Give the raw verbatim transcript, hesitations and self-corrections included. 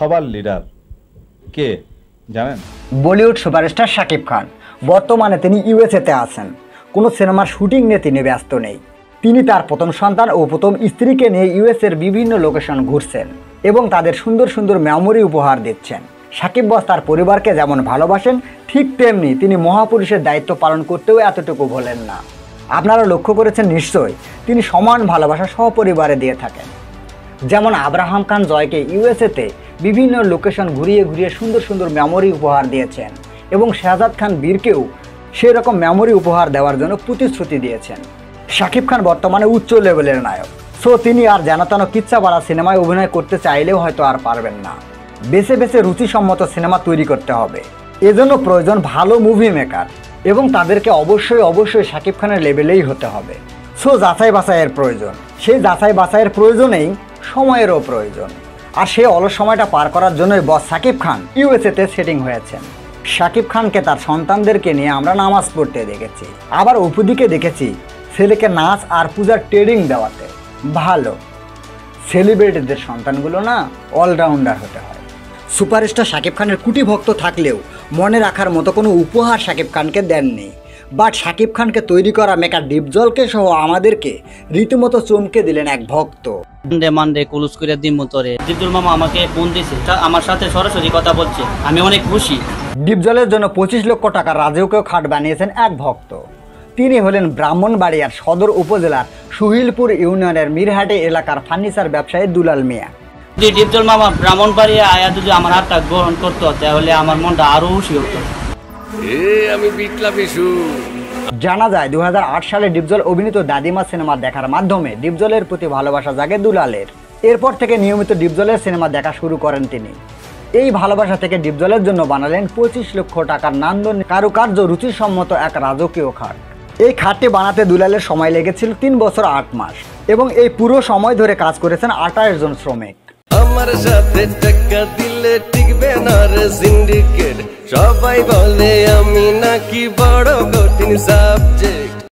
সবার লিডার কে জানেন? Bollywood superstar Shakib Khan. বর্তমানে তিনি ইউএসএতে আছেন। কোনো সিনেমার শুটিং নিয়ে তিনি ব্যস্ত নেই। তিনি তার প্রথম সন্তান ও প্রথম স্ত্রীকে নিয়ে ইউএসএর বিভিন্ন লোকেশন ঘুরছেন এবং তাদের সুন্দর সুন্দর মেমোরি উপহার দিচ্ছেন। শাকিব বস তার পরিবারকে যেমন ভালোবাসেন, ঠিক তেমনি তিনি মহাপুরুষের দায়িত্ব পালন করতেও এতটুকু ভোলেন না। আপনারা লক্ষ্য করেছেন নিশ্চয়ই, তিনি সমান ভালোবাসা সহপরিবারে দিয়ে থাকেন। যেমন আব্রাহাম খান জয়কে ইউএসএতে বিভিন্ন লোকেশন ঘুরিয়ে ঘুরিয়ে সুন্দর সুন্দর মেমোরি উপহার দিয়েছেন এবং শাহজাদ খান বীরকেও সেই রকম মেমোরি উপহার দেওয়ার জন্য প্রতিশ্রুতি দিয়েছেন। শাকিব খান বর্তমানে উচ্চ লেভেলের নায়ক, সো তিনি আর জানাতানো কিচ্ছাপাড়া সিনেমায় অভিনয় করতে চাইলেও হয়তো আর পারবেন না। বেছে বেছে রুচিসম্মত সিনেমা তৈরি করতে হবে, এজন্য প্রয়োজন ভালো মুভি মেকার এবং তাদেরকে অবশ্যই অবশ্যই শাকিব খানের লেভেলেই হতে হবে। সো যাচাই বাছাইয়ের প্রয়োজন, সেই যাচাই বাছাইয়ের প্রয়োজনেই সময়েরও প্রয়োজন। আর সেই অলস সময়টা পার করার জন্যই বস শাকিব খান ইউএসএতে সেটিং হয়েছেন। শাকিব খানকে তার সন্তানদেরকে নিয়ে আমরা নামাজ পড়তে দেখেছি, আবার উপদিকে দেখেছি ছেলেকে নাচ আর পূজার ট্রেনিং দেওয়াতে। ভালো, সেলিব্রিটিদের সন্তানগুলো না অলরাউন্ডার হতে হয়। সুপারস্টার শাকিব খানের কুটি ভক্ত থাকলেও মনে রাখার মতো কোনো উপহার শাকিব খানকে দেননি। বাট শাকিব খানকে তৈরি করা মেকার ডিপজলকে সহ আমাদেরকে রীতিমতো চমকে দিলেন এক ভক্ত। মানডে মানডে কুলুস করে দিমু তোরে। ডিপজল মামা আমাকে ফোন দিয়েছে, আমার সাথে সরাসরি কথা বলছে, আমি অনেক খুশি। ডিপজলের জন্য পঁচিশ লক্ষ টাকা রাজকীয় খাট বানিয়েছেন এক ভক্ত। তিনি হলেন ব্রাহ্মণবাড়িয়ার সদর উপজেলার সুহিলপুর ইউনিয়নের মিরহাটি এলাকার ফার্নিচার ব্যবসায়ী দুলাল মিয়া। যদি ডিপজল মামা ব্রাহ্মণবাড়িয়া আয়া যদি আমার হাতটা গ্রহণ করতো তাহলে আমার মনটা আরো খুশি হতো। জানা যায় দু হাজার আট সালে ডিপজল অভিনীত দাদিমা সিনেমা দেখার মাধ্যমে ডিপজলের প্রতি ভালোবাসা জাগে দুলালের। এরপর থেকে নিয়মিত ডিপজলের সিনেমা দেখা শুরু করেন তিনি। এই ভালোবাসা থেকে ডিপজলের জন্য বানালেন পঁচিশ লক্ষ টাকার নান্দনিক কারুকার্য রুচিসম্মত এক রাজকীয় খাট। এই খাটটি বানাতে দুলালের সময় লেগেছিল তিন বছর আট মাস এবং এই পুরো সময় ধরে কাজ করেছেন আঠাশ জন শ্রমিক। আমার সাথে টাকা দিলে টিকবে না রে সিন্ডিকেট, সবাই বলে আমি নাকি বড় কঠিন সাবজেক্ট।